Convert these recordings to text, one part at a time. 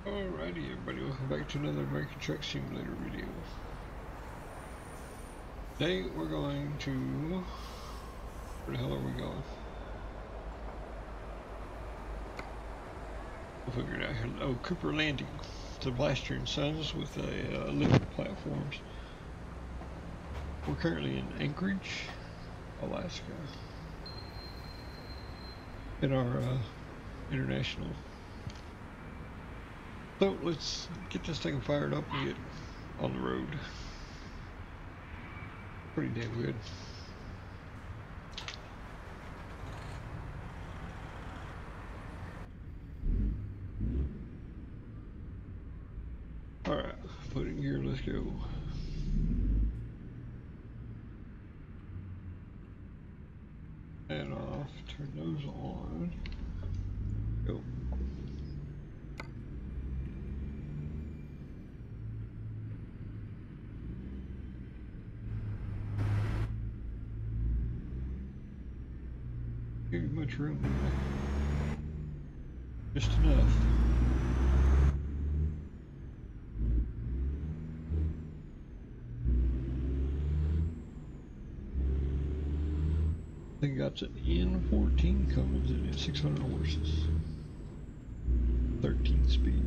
Alrighty everybody, welcome back to another American Truck Simulator video. Today we're going to... where the hell are we going? We'll figure it out here. Oh, Cooper Landing. It's a Blaster and Sons with a living platforms. We're currently in Anchorage, Alaska. In our international. So let's get this thing fired up and get on the road. Pretty damn good. Alright, put it in gear, let's go. And off, turn those on. Go. Give you much room there. Just enough. I think that's an N14 Cummins in it, 600 horses, 13 speed.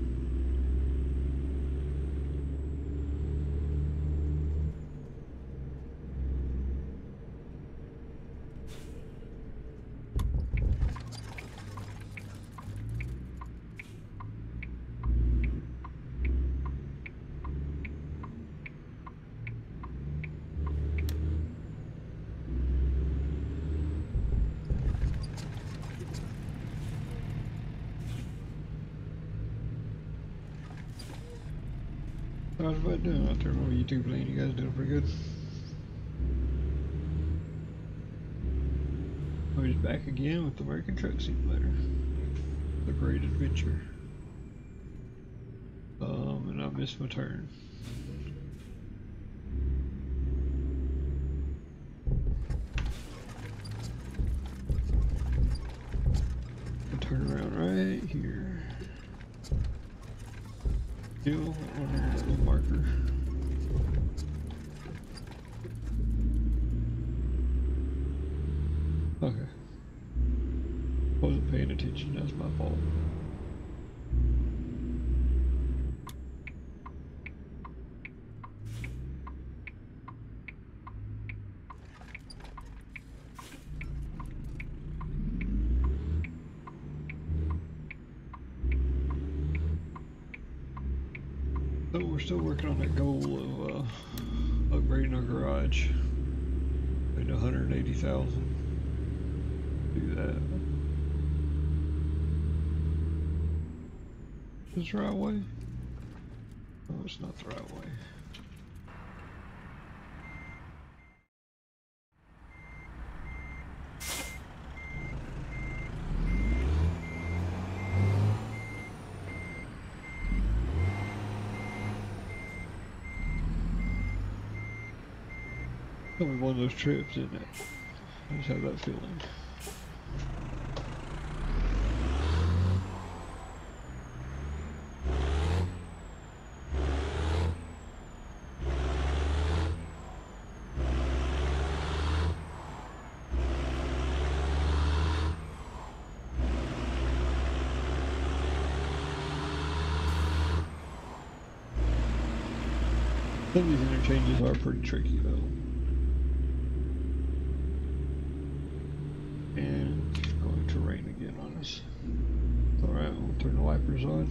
How's everybody doing out there on YouTube land? You guys doing pretty good? We're back again with the American Truck Simulator. The Great Adventure. And I missed my turn. I'll turn around right here. Still on that little marker. Okay. Wasn't paying attention, that's my fault. So we're still working on that goal of upgrading our garage. Made 180,000. Do that. Is this the right way? No, it's not the right way. Probably one of those trips, isn't it? I just have that feeling. Some of these interchanges are pretty tricky though. And it's going to rain again on us. Alright, we'll turn the wipers on.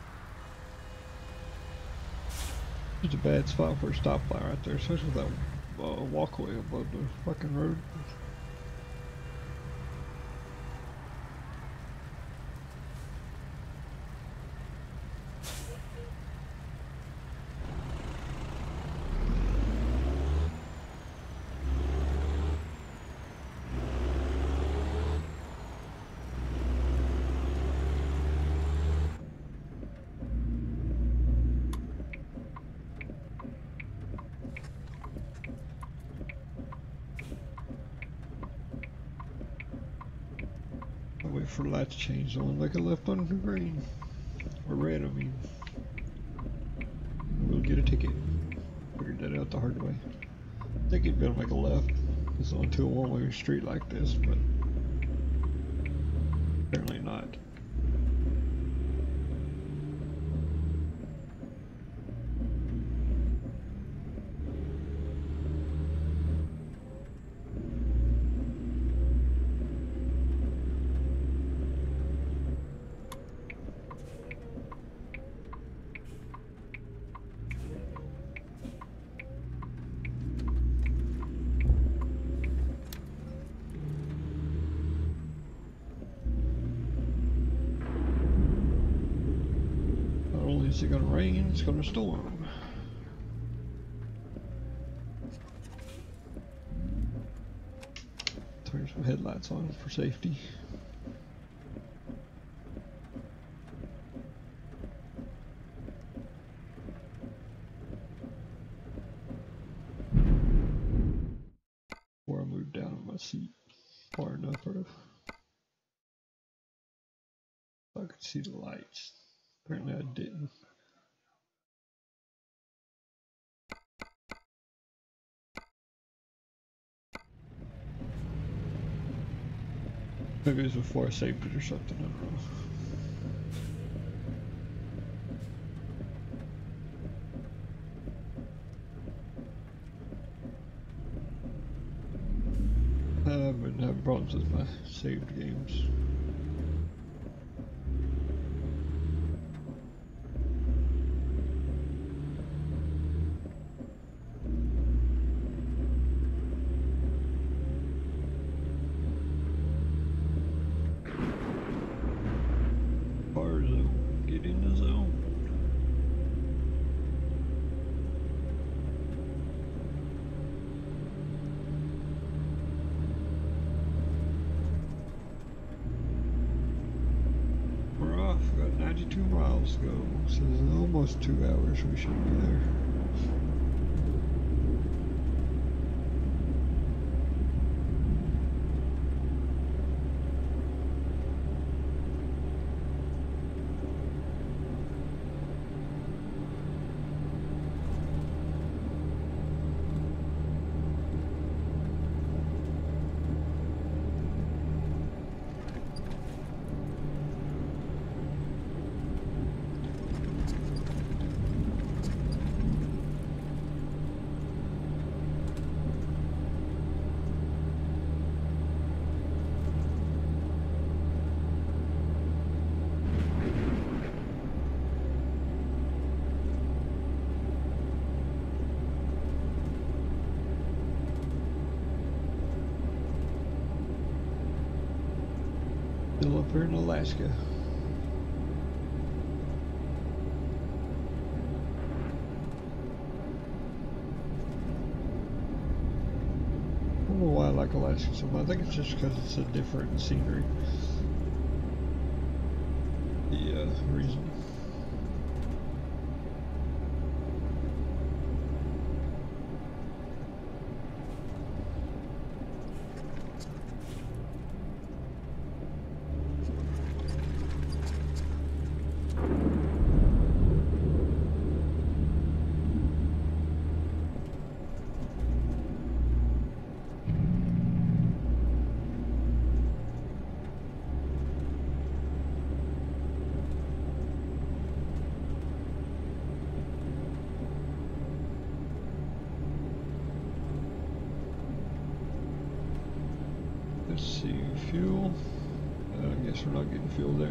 It's a bad spot for a stoplight right there, especially with that walkway above the fucking road. Wait for the light to change. The one like I left on green. Or red, I mean. We'll get a ticket. Figured that out the hard way. I think it'd better make a left. It's onto a one-way street like this, but apparently not. Is it gonna rain? It's gonna storm. Turn some headlights on for safety. Before I move down on my seat far enough so I could see the lights. Apparently I didn't. Maybe it was before I saved it or something, I don't know. I've been having problems with my saved games. Get in the zone. We're off. Got 92 miles to go. So in almost 2 hours we should be there. Still up here in Alaska. I don't know why I like Alaska so much. I think it's just because it's a different scenery. The reason. Let's see, fuel. I guess we're not getting fuel there.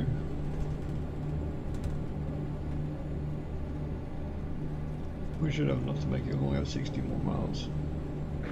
We should have enough to make it. We only have 60 more miles.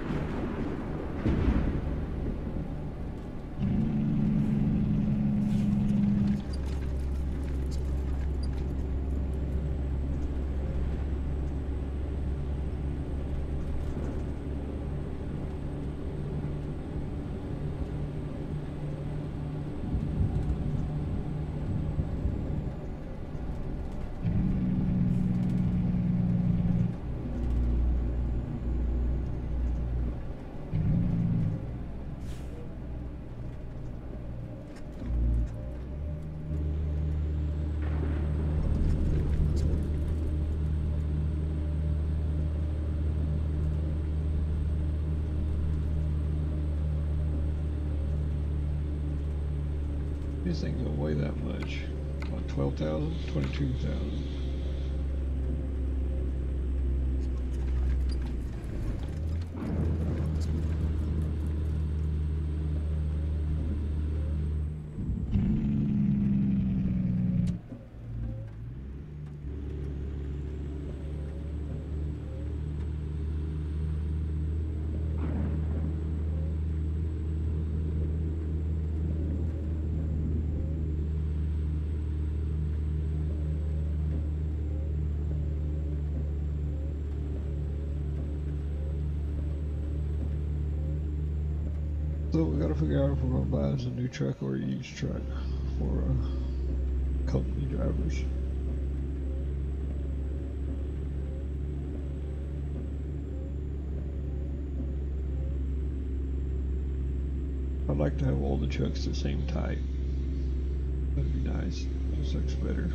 These things don't weigh that much. What, 12,000? 22,000. So we gotta figure out if we're gonna buy us a new truck or a used truck for company drivers. I'd like to have all the trucks the same type. That'd be nice. Just looks better.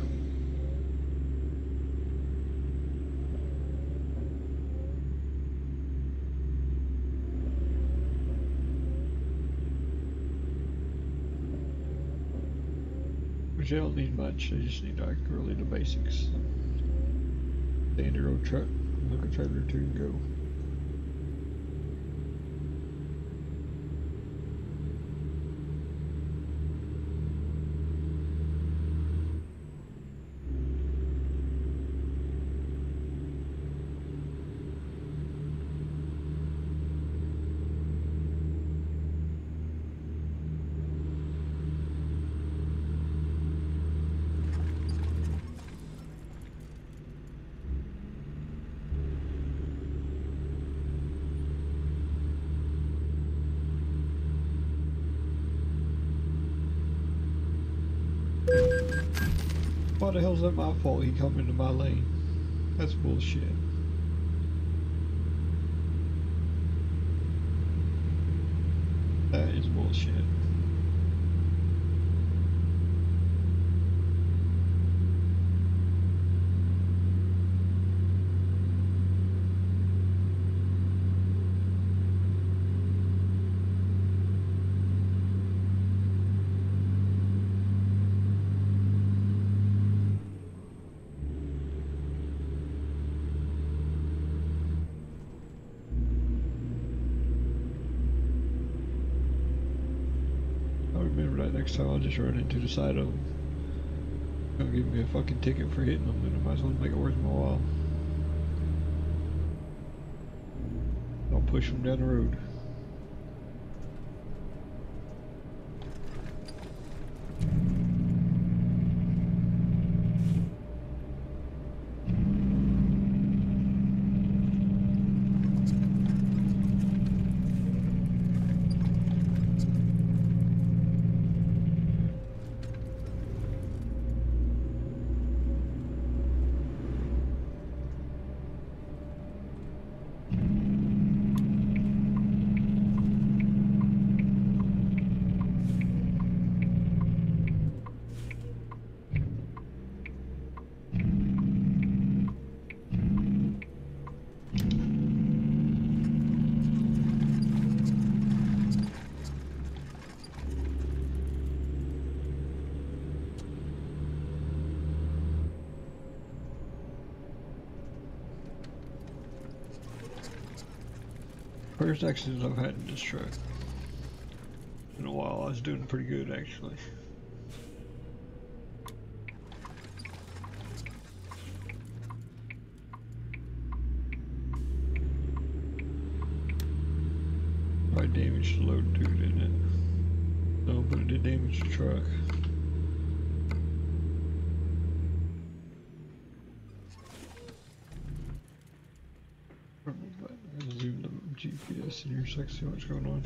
Which they don't need much, they just need like really the basics. Standard old truck, look a trailer or two and go. Why the hell's that my fault he come into my lane? That's bullshit. That is bullshit. Next time I'll just run into the side of them. They'll give me a fucking ticket for hitting them, and I might as well make it worth my while. I'll push them down the road. First accident I've had in this truck in a while. I was doing pretty good actually. Probably damaged the load too, didn't it? No, but it did damage the truck. I'll zoom the GPS in here so I can see what's going on.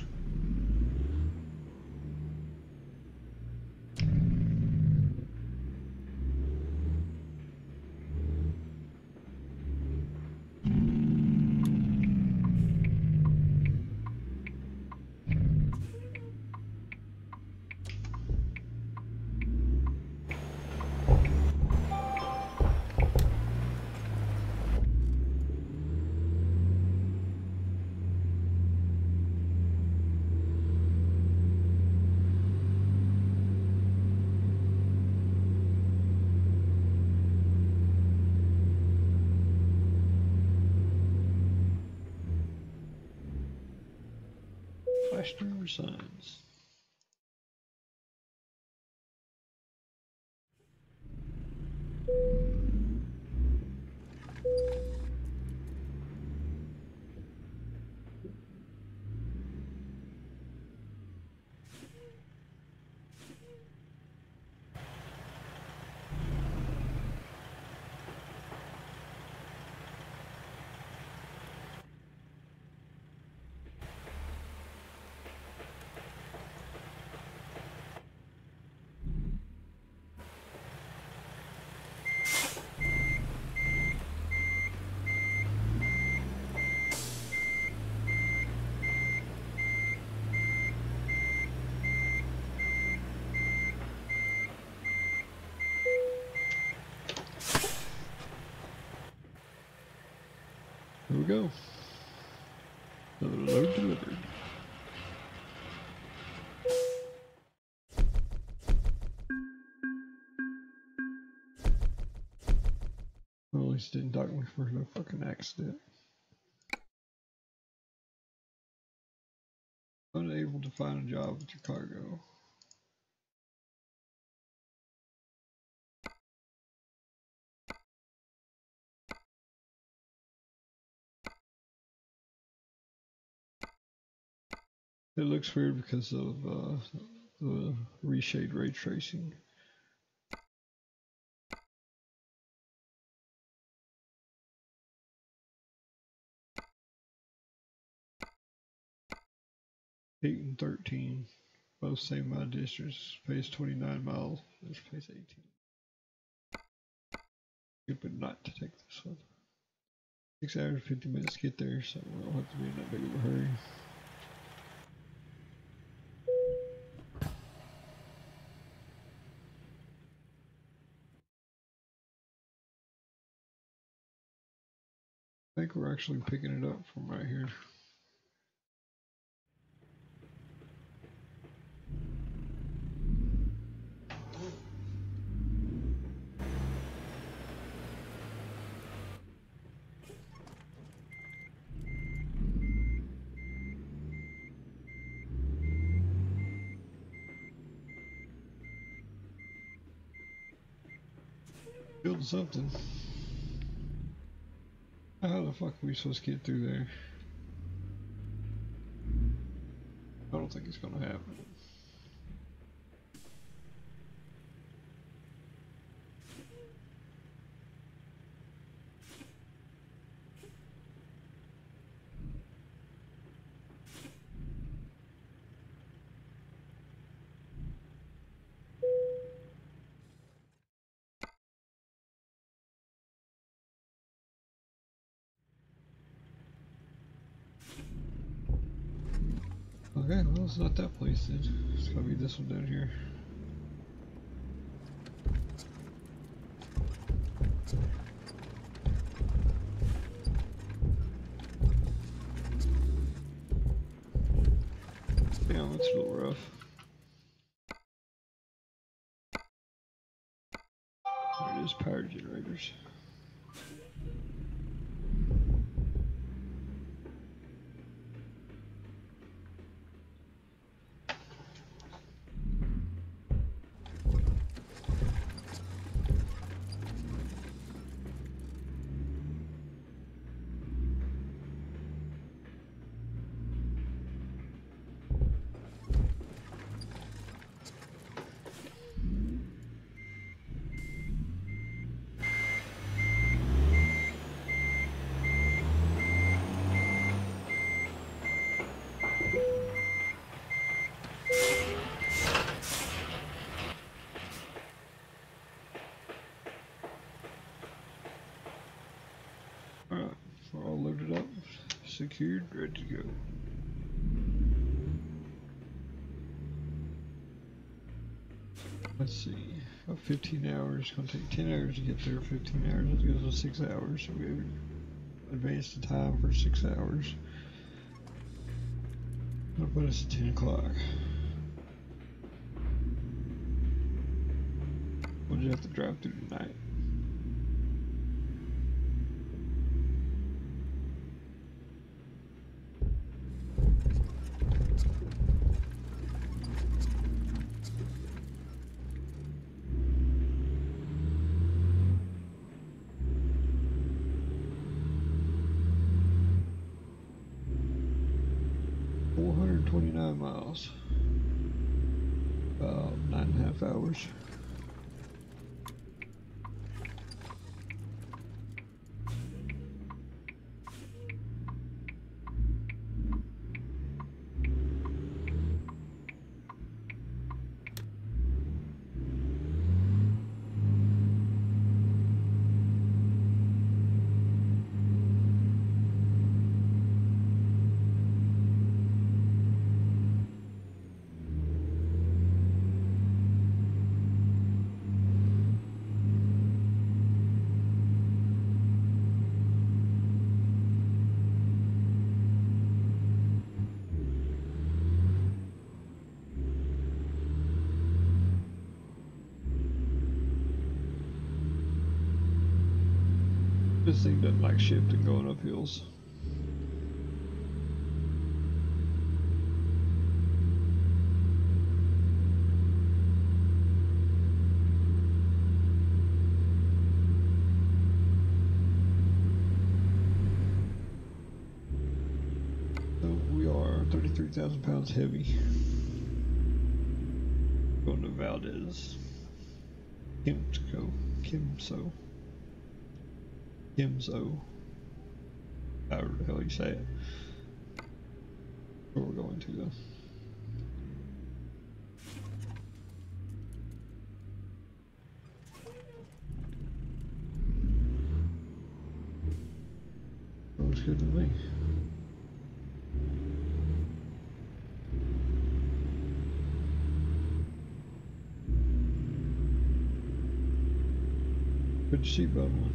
Flash driver signs. Here we go. Another load delivered. Well, at least it didn't dock me for no fucking accident. Unable to find a job with your cargo. It looks weird because of the reshade ray tracing. Eight and 13, both same mile distance. Pays 29 miles. This pays 18. Stupid not to take this one. 6 hours 50 minutes to get there, so we don't have to be in that big of a hurry. I think we're actually picking it up from right here. Build something. How the fuck are we supposed to get through there? I don't think it's gonna happen. Okay, well, it's not that place then. It's gotta be this one down here. Damn, that's a little rough. There it is, power generators. secured, ready to go. Let's see. 15 hours. Gonna take 10 hours to get there. 15 hours. That gives us 6 hours. So we advance the time for 6 hours. That'll put us at 10 o'clock. We'll just have to drive through tonight. Miles. About 9.5 hours. This thing doesn't like shifting going up hills. So we are 33,000 pounds heavy. Going to Valdez. Kimso. However the hell you say it. Where we're going to though. Looks good to me. Put your seatbelt on.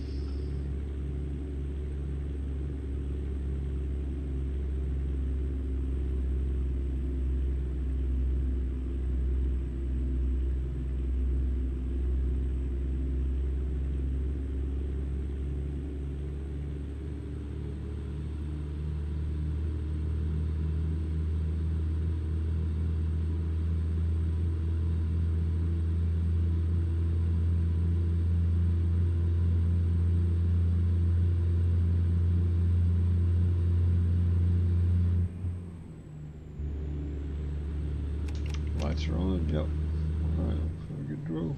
Lights are on, yep. Alright, we're good to roll.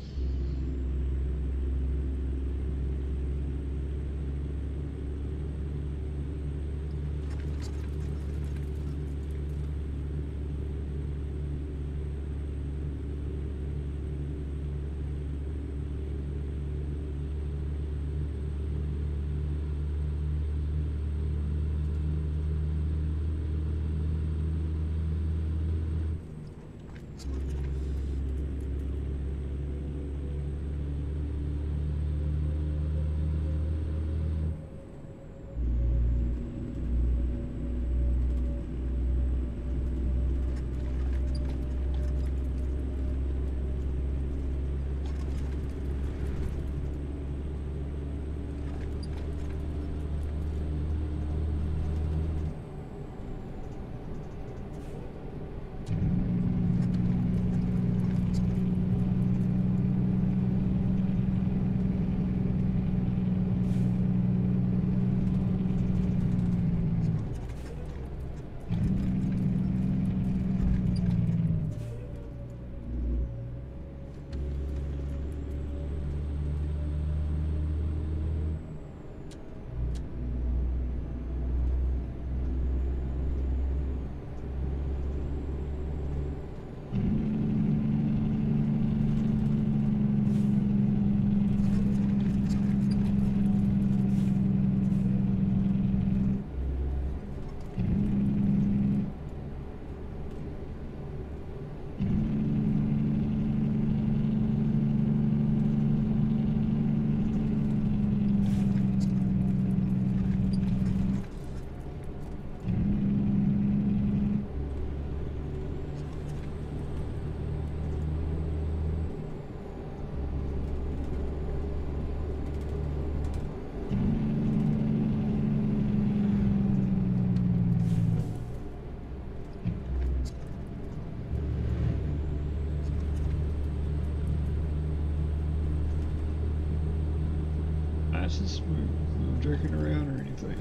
Just move jerking around or anything.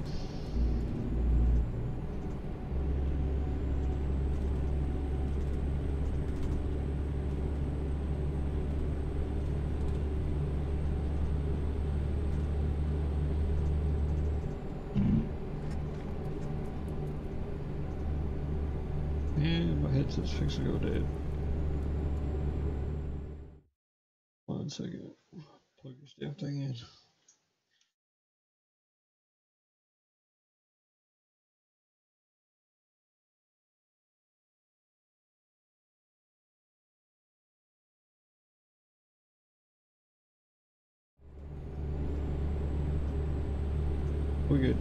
And my headset's fixing to go dead. 1 second. Plug this damn thing in. We're good.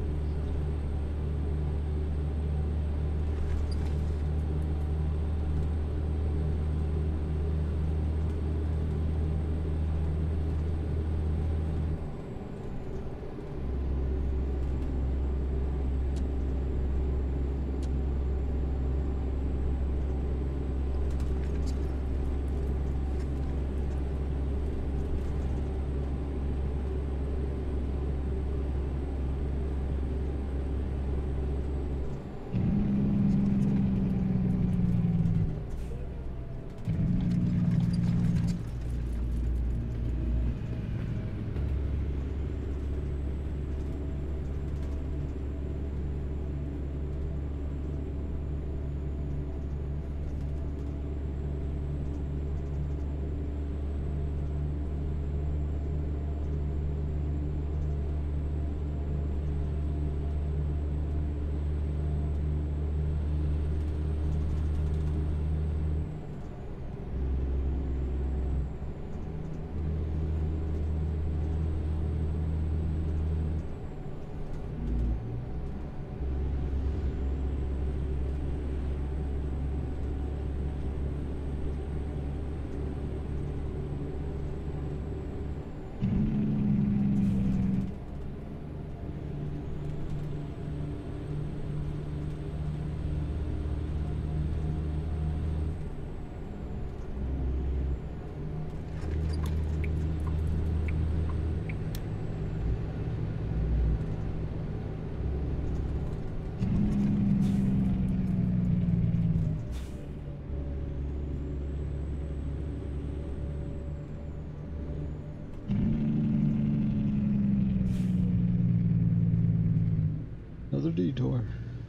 Another detour.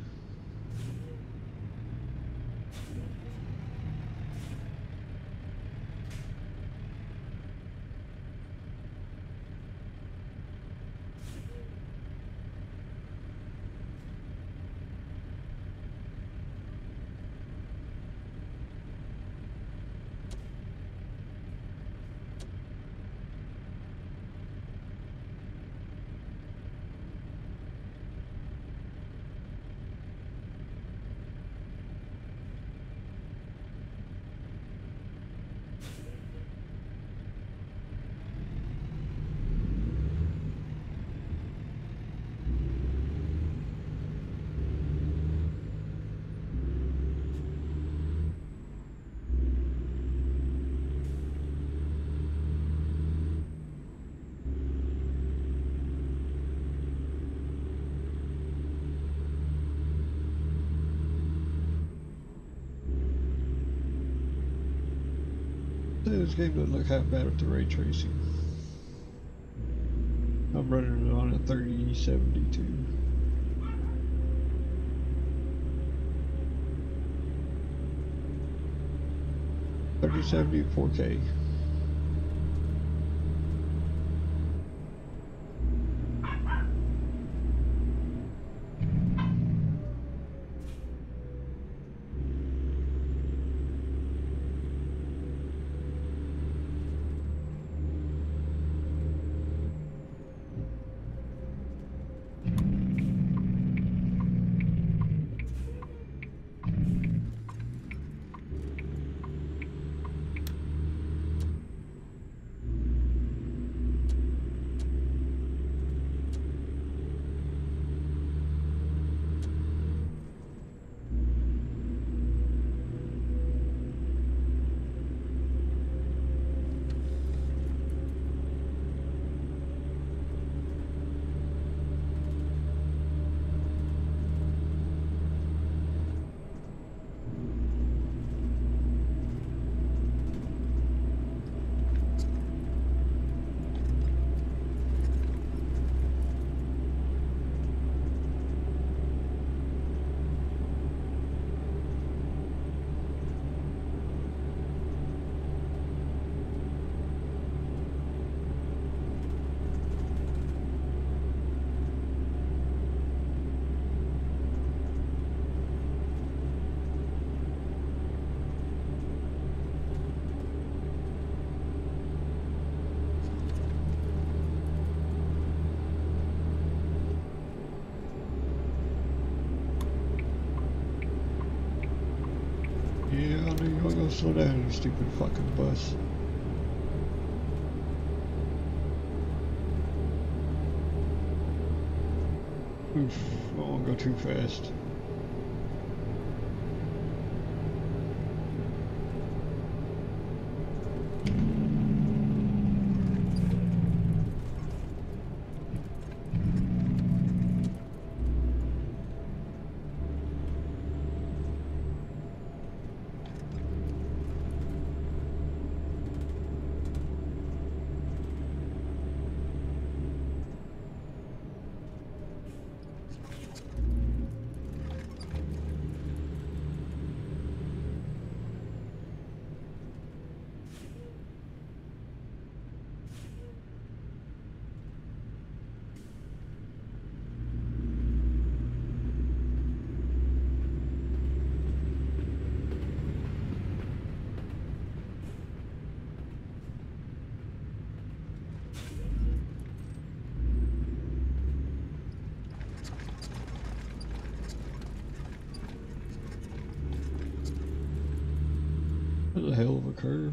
This game doesn't look half bad with the ray tracing. I'm running it on a 3072. 3070 4K. I know you weren't gonna slow down, you stupid fucking bus. Oof, I don't wanna go too fast. That's a hell of a curve.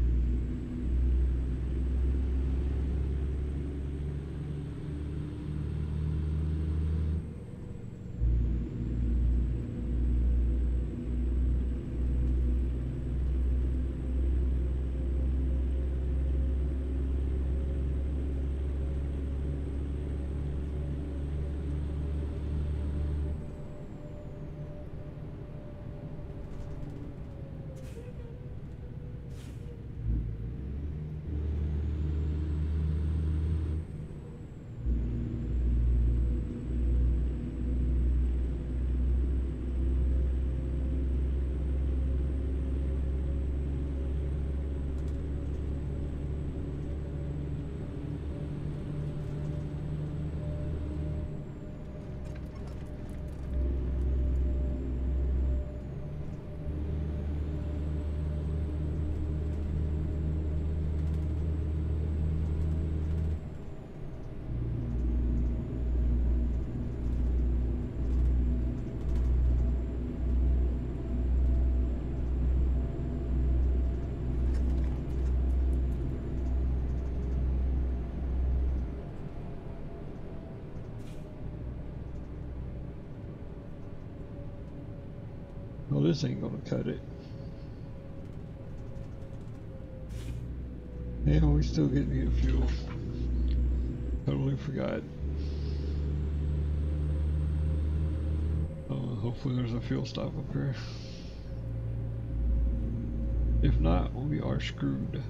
Well, this ain't gonna cut it. Yeah, we still getting to get fuel. Totally forgot. Hopefully there's a fuel stop up here. If not, we are screwed.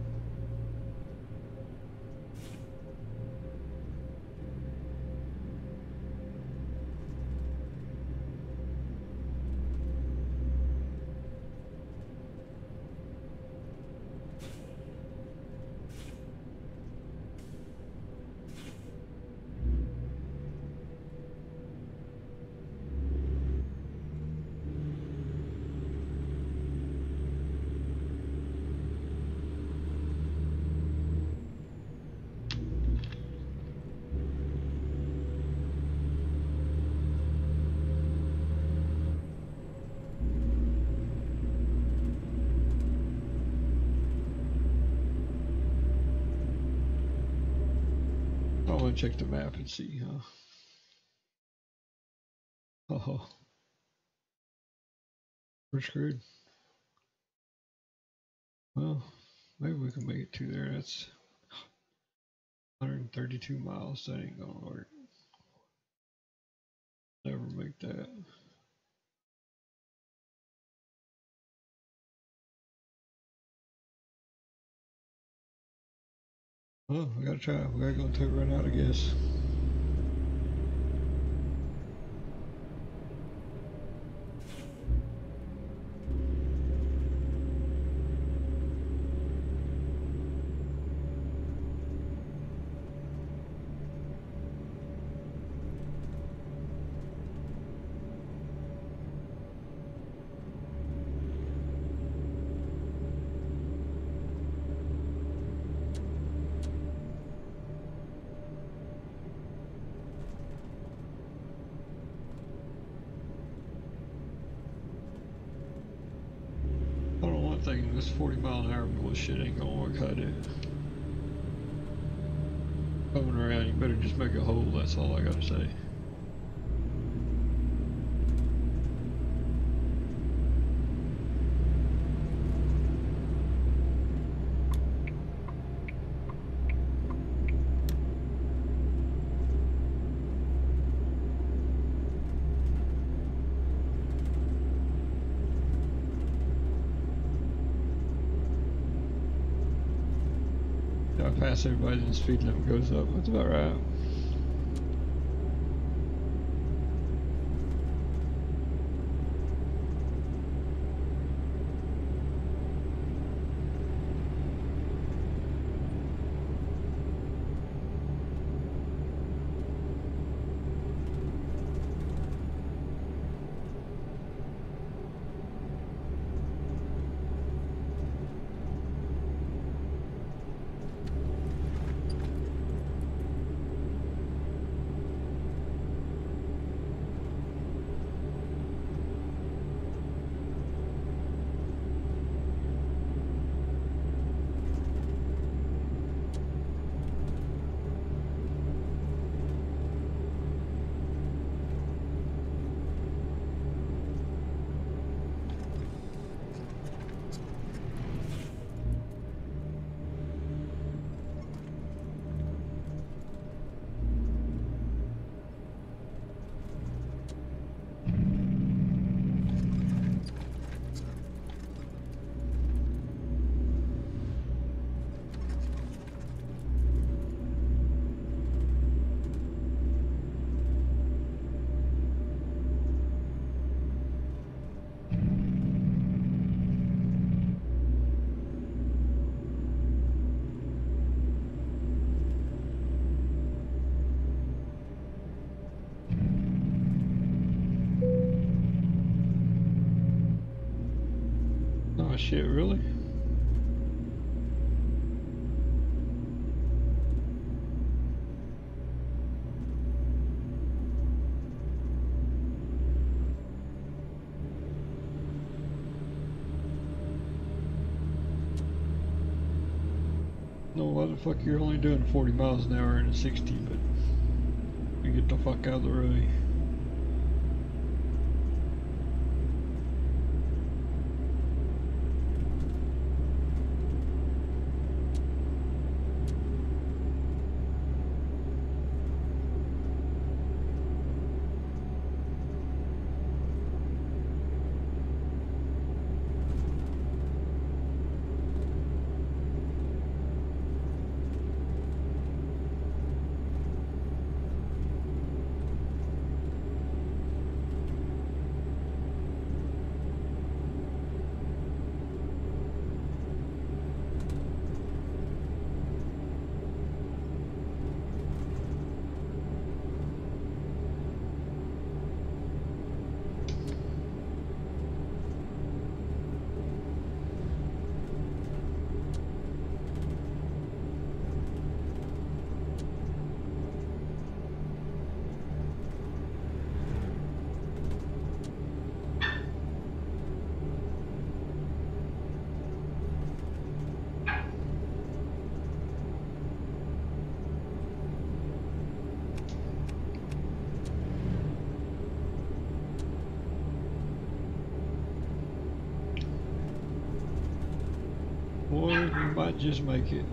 I want to check the map and see, huh? Oh, we're screwed. Well, maybe we can make it to there. That's 132 miles. That ain't gonna work. Never make that. Well, we gotta try. We gotta go until we run out, I guess. this 40-mile-an-hour bullshit ain't gonna cut it. Coming around, you better just make a hole, that's all I gotta say. If I pass everybody, then the speed limit goes up. That's about right. Oh shit, really? No, why the fuck you're only doing 40 miles an hour and a 60, but you get the fuck out of the road. Boy, you might just make it.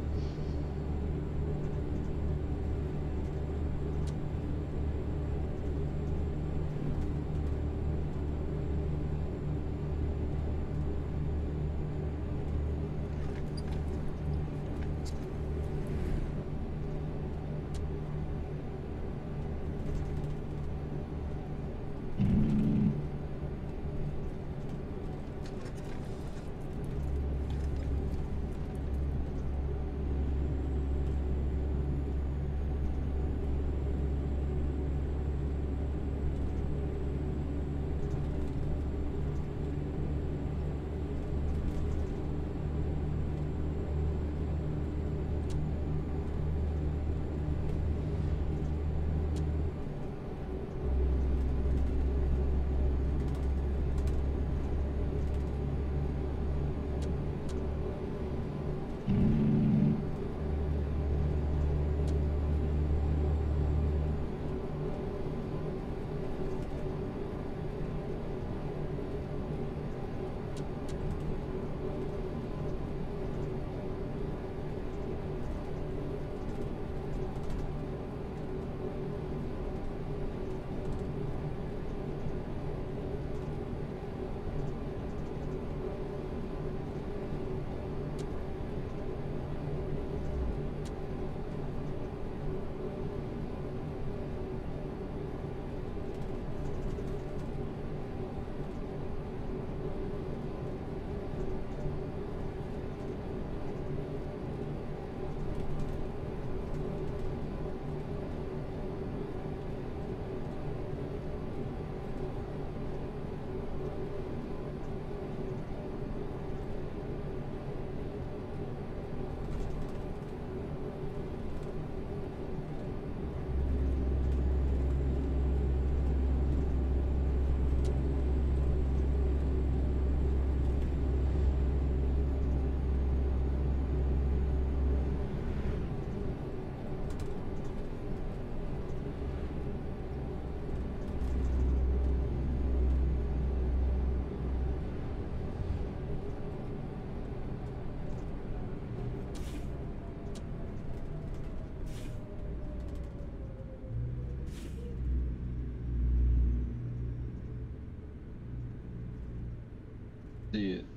See it.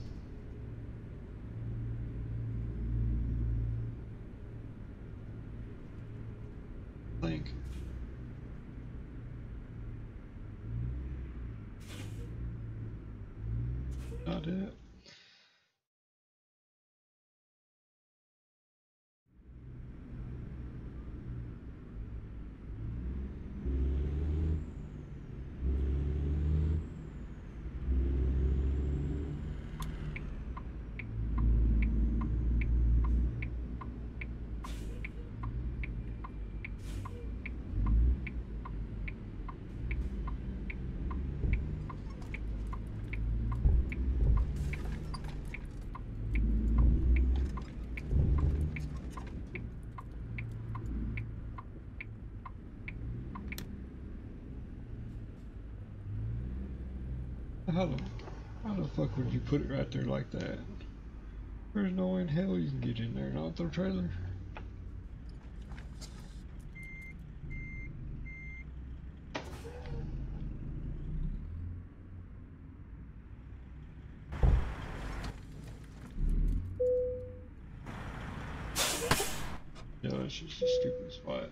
Think. Not it. How the fuck would you put it right there like that? There's no way in hell you can get in there, not the trailer. Yeah, that's just a stupid spot.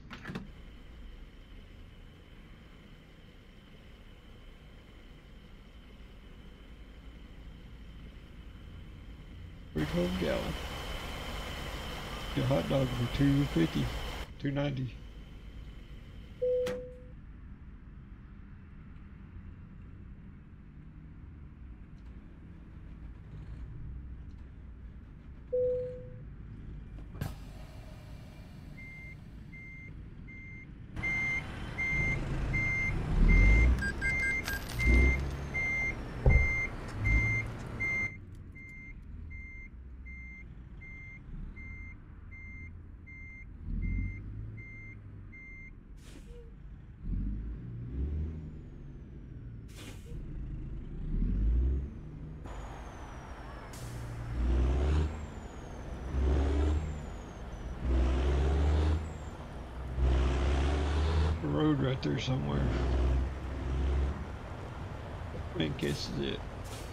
$3.12 gallon. Get a hot dog for $2.50, $2.90. Road right there somewhere. I think this is it.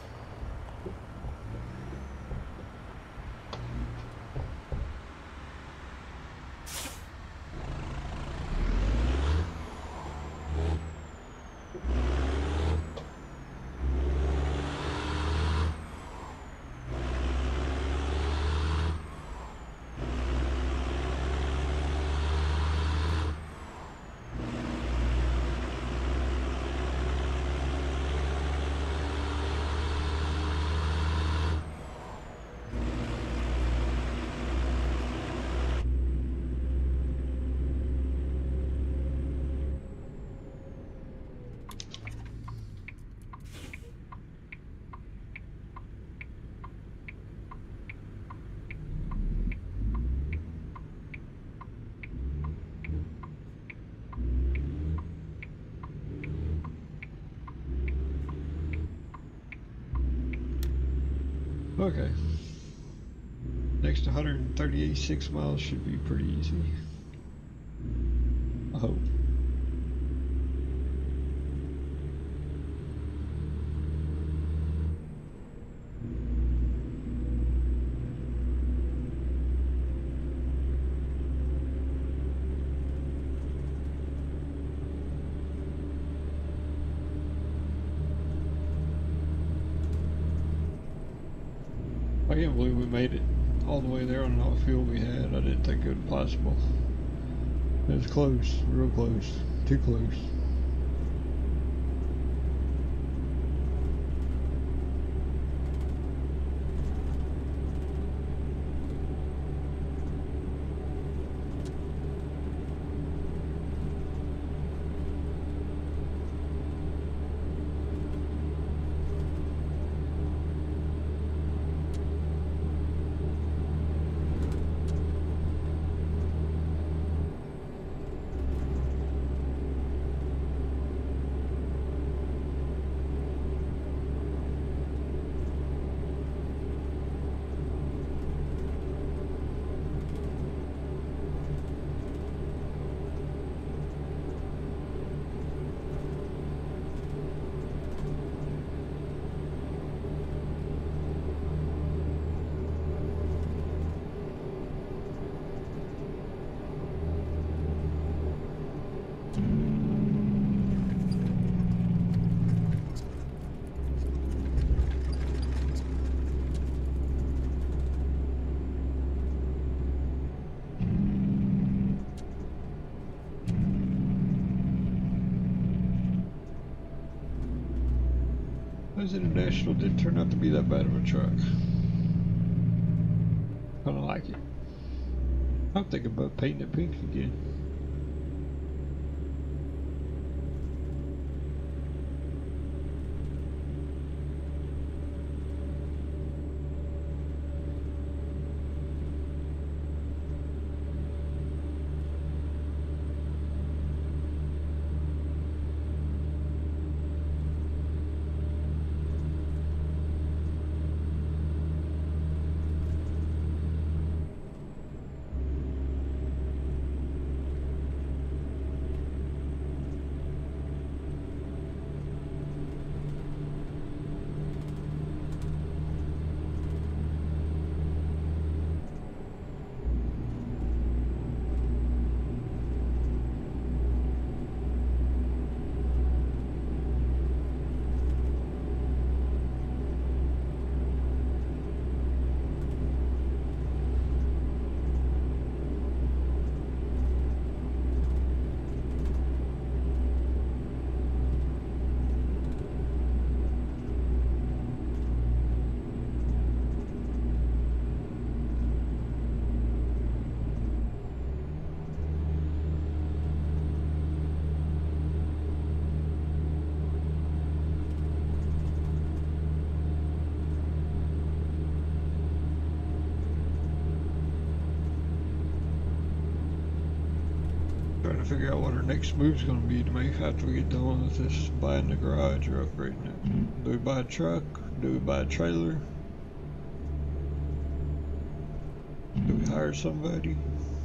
Okay. Next 136 miles should be pretty easy. I hope. I can't believe we made it all the way there on all the fuel we had. I didn't think it was possible. It was close, real close, too close. Those International didn't turn out to be that bad of a truck. Kinda like it. I'm thinking about painting it pink again. Trying to figure out what our next move's going to be to make after we get done with this buying the garage or upgrading it. Do we buy a truck? Do we buy a trailer? Do we hire somebody?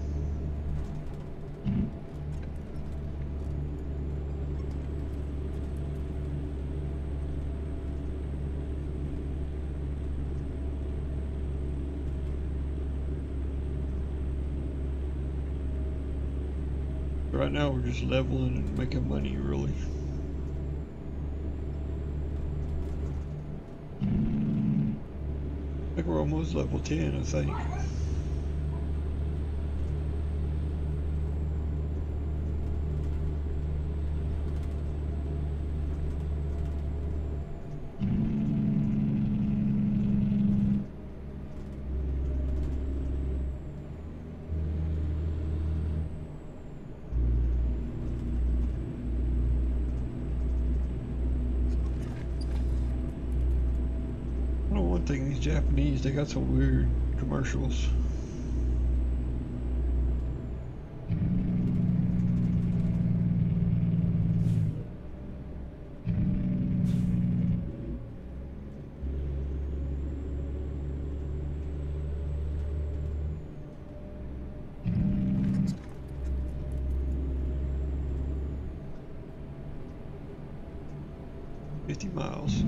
Right now we're just leveling and making money, really. I think we're almost level 10, I think. These Japanese, they got some weird commercials. Miles.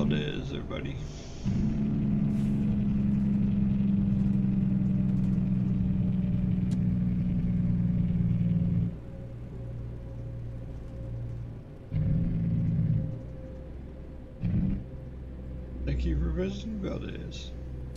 Valdez, everybody. Thank you for visiting Valdez.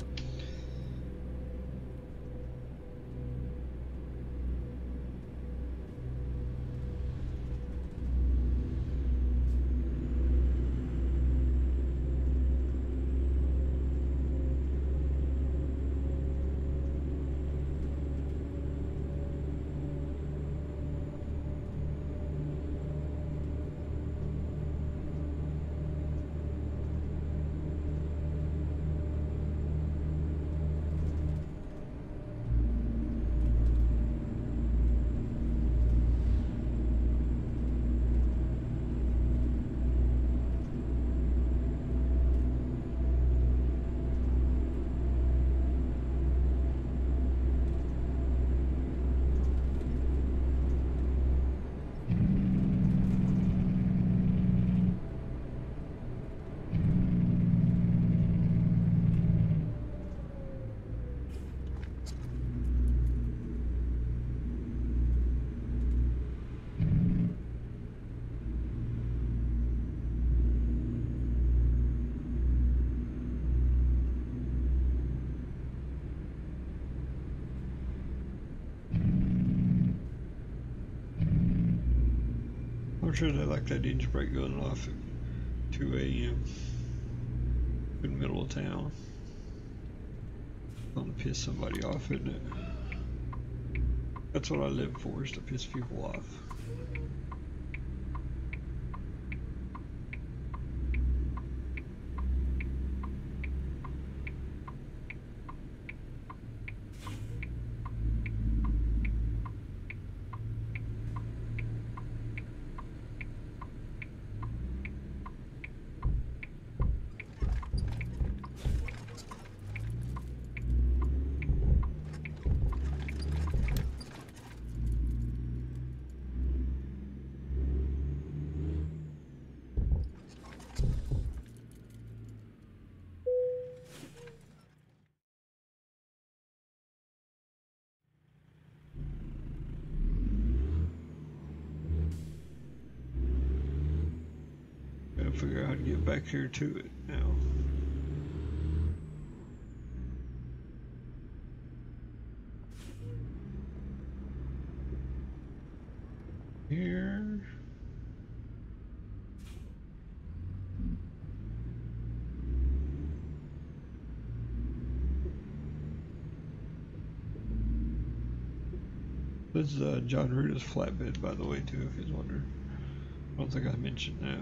I'm sure they like that engine brake going off at 2 a.m. in the middle of town. Gonna piss somebody off, isn't it? That's what I live for, is to piss people off. Gotta figure out how to get back here to it now. Here. This is John Ruta's flatbed, by the way, too, if you're wondering. I don't think I mentioned that.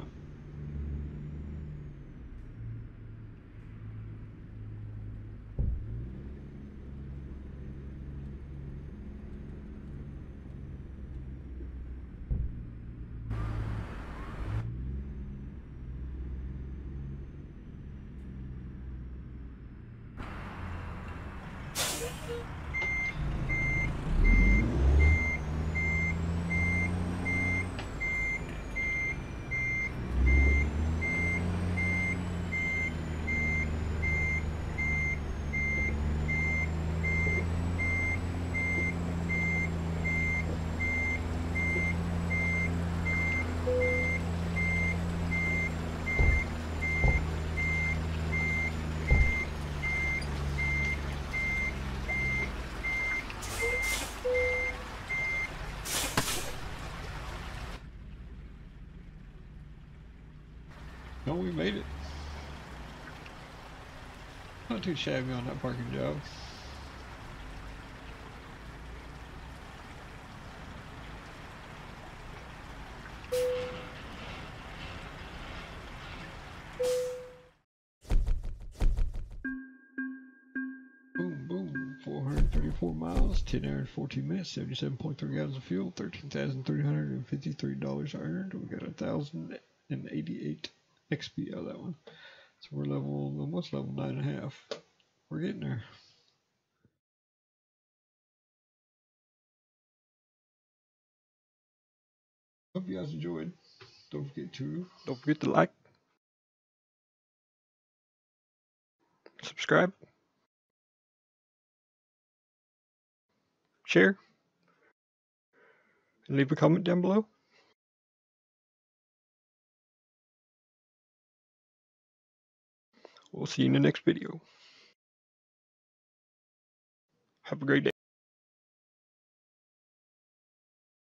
No, we made it. Not too shabby on that parking job. Boom, boom. 434 miles, 10 hours, 14 minutes, 77.3 gallons of fuel, $13,353 earned. We got 1,088 XP out of that one. So we're almost level 9.5. We're getting there. Hope you guys enjoyed. Don't forget to like, subscribe, share, and leave a comment down below. We'll see you in the next video. Have a great day.